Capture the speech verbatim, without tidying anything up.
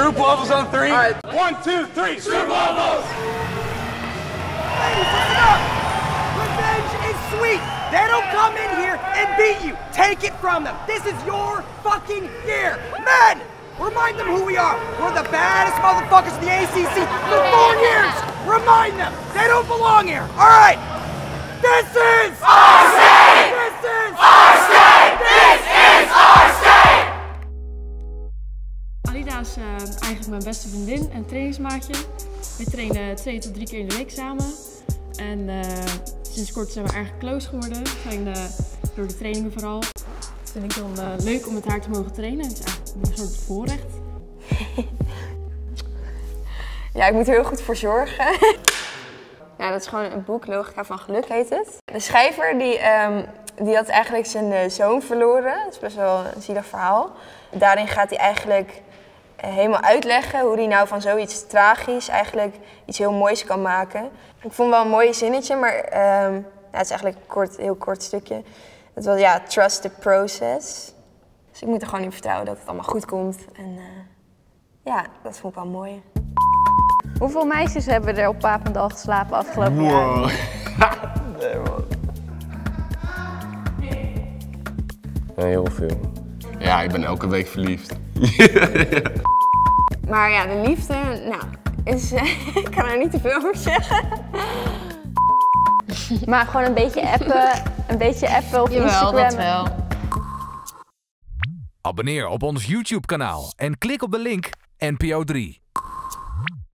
Stroopwafels on three. All right, one, two, three. Stroopwafels. Ladies, listen up. Revenge is sweet. They don't come in here and beat you. Take it from them. This is your fucking year. Men, remind them who we are. We're the baddest motherfuckers in the A C C for four years. Remind them. They don't belong here. All right. This is our state. This is our state. This is our state. Alida is uh, eigenlijk mijn beste vriendin en trainingsmaatje. We trainen twee tot drie keer in de week samen. En uh, sinds kort zijn we erg close geworden. We zijn uh, door de trainingen vooral. Dat vind ik dan uh, leuk om met haar te mogen trainen. Het is eigenlijk een soort voorrecht. Ja, ik moet er heel goed voor zorgen. Ja, dat is gewoon een boek, Logica van Geluk heet het. De schrijver die, um, die had eigenlijk zijn uh, zoon verloren. Dat is best wel een zielig verhaal. Daarin gaat hij eigenlijk uh, helemaal uitleggen hoe hij nou van zoiets tragisch eigenlijk iets heel moois kan maken. Ik vond wel een mooi zinnetje, maar um, ja, het is eigenlijk een kort, heel kort stukje. Het was ja, trust the process. Dus ik moet er gewoon in vertrouwen dat het allemaal goed komt. En uh, ja, dat vond ik wel mooi. Hoeveel meisjes hebben er op Papendal geslapen afgelopen wow. jaar? Nee, man. Ja, heel veel. Ja, ik ben elke week verliefd. Maar ja, de liefde, nou, is, uh, ik kan er niet te veel over zeggen. Maar gewoon een beetje appen, een beetje appen op Jawel, Instagram. dat wel. Abonneer op ons YouTube kanaal en klik op de link N P O drie.